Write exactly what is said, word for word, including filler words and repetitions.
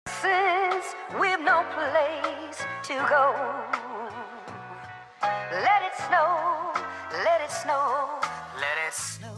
Since we've no place to go, let it snow, let it snow, let it snow.